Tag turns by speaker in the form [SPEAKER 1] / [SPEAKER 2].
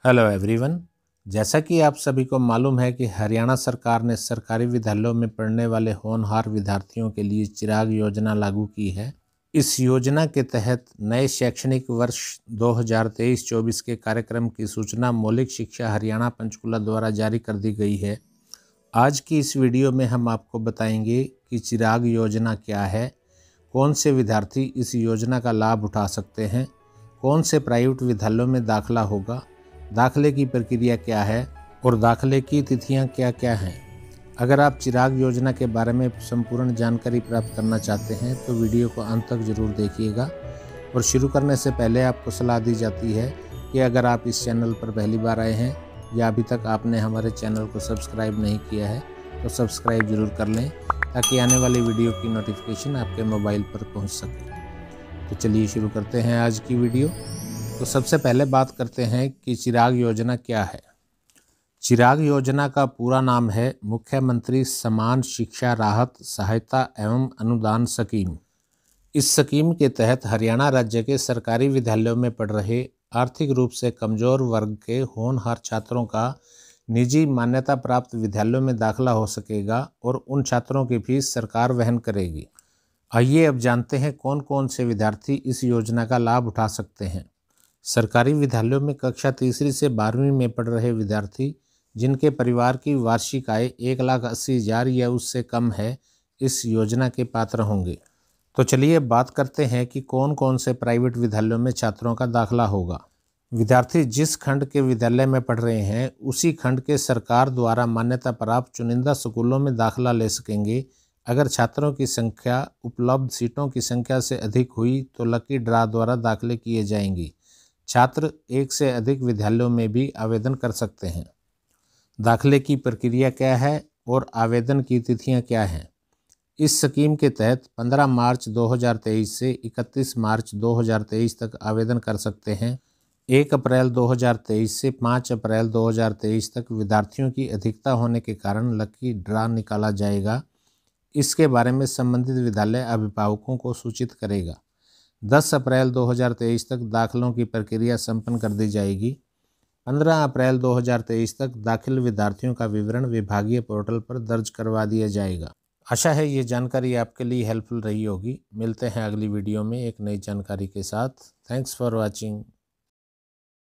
[SPEAKER 1] Hello everyone. जैसा कि आप सभी को मालूम है कि हरियाणा सरकार ने सरकारी विद्यालयों में पढ़ने वाले होनहार विद्यार्थियों के लिए चिराग योजना लागू की है। इस योजना के तहत नए शैक्षणिक वर्ष 2023-24 के कार्यक्रम की सूचना मौलिक शिक्षा हरियाणा पंचकुला द्वारा जारी कर दी गई है। आज की इस वीडियो में हम आपको बताएंगे कि चिराग योजना क्या है, कौन से विद्यार्थी इस योजना का लाभ उठा सकते हैं, कौन से प्राइवेट विद्यालयों में दाखिला होगा, दाखिले की प्रक्रिया क्या है और दाखिले की तिथियां क्या क्या हैं। अगर आप चिराग योजना के बारे में संपूर्ण जानकारी प्राप्त करना चाहते हैं तो वीडियो को अंत तक जरूर देखिएगा। और शुरू करने से पहले आपको सलाह दी जाती है कि अगर आप इस चैनल पर पहली बार आए हैं या अभी तक आपने हमारे चैनल को सब्सक्राइब नहीं किया है तो सब्सक्राइब जरूर कर लें ताकि आने वाली वीडियो की नोटिफिकेशन आपके मोबाइल पर पहुंच सके। तो चलिए शुरू करते हैं आज की वीडियो। तो सबसे पहले बात करते हैं कि चिराग योजना क्या है। चिराग योजना का पूरा नाम है मुख्यमंत्री समान शिक्षा राहत सहायता एवं अनुदान स्कीम। इस स्कीम के तहत हरियाणा राज्य के सरकारी विद्यालयों में पढ़ रहे आर्थिक रूप से कमजोर वर्ग के होनहार छात्रों का निजी मान्यता प्राप्त विद्यालयों में दाखिला हो सकेगा और उन छात्रों की फीस सरकार वहन करेगी। आइए अब जानते हैं कौन कौन से विद्यार्थी इस योजना का लाभ उठा सकते हैं। सरकारी विद्यालयों में कक्षा तीसरी से 12वीं में पढ़ रहे विद्यार्थी जिनके परिवार की वार्षिक आय 1,80,000 या उससे कम है इस योजना के पात्र होंगे। तो चलिए बात करते हैं कि कौन कौन से प्राइवेट विद्यालयों में छात्रों का दाखिला होगा। विद्यार्थी जिस खंड के विद्यालय में पढ़ रहे हैं उसी खंड के सरकार द्वारा मान्यता प्राप्त चुनिंदा स्कूलों में दाखिला ले सकेंगे। अगर छात्रों की संख्या उपलब्ध सीटों की संख्या से अधिक हुई तो लकी ड्रा द्वारा दाखिले किए जाएंगे। छात्र एक से अधिक विद्यालयों में भी आवेदन कर सकते हैं। दाखिले की प्रक्रिया क्या है और आवेदन की तिथियां क्या हैं। इस स्कीम के तहत 15 मार्च 2023 से 31 मार्च 2023 तक आवेदन कर सकते हैं। 1 अप्रैल 2023 से 5 अप्रैल 2023 तक विद्यार्थियों की अधिकता होने के कारण लकी ड्रा निकाला जाएगा। इसके बारे में संबंधित विद्यालय अभिभावकों को सूचित करेगा। 10 अप्रैल 2023 तक दाखिलों की प्रक्रिया संपन्न कर दी जाएगी। 15 अप्रैल 2023 तक दाखिल विद्यार्थियों का विवरण विभागीय पोर्टल पर दर्ज करवा दिया जाएगा। आशा है ये जानकारी आपके लिए हेल्पफुल रही होगी। मिलते हैं अगली वीडियो में एक नई जानकारी के साथ। Thanks for watching.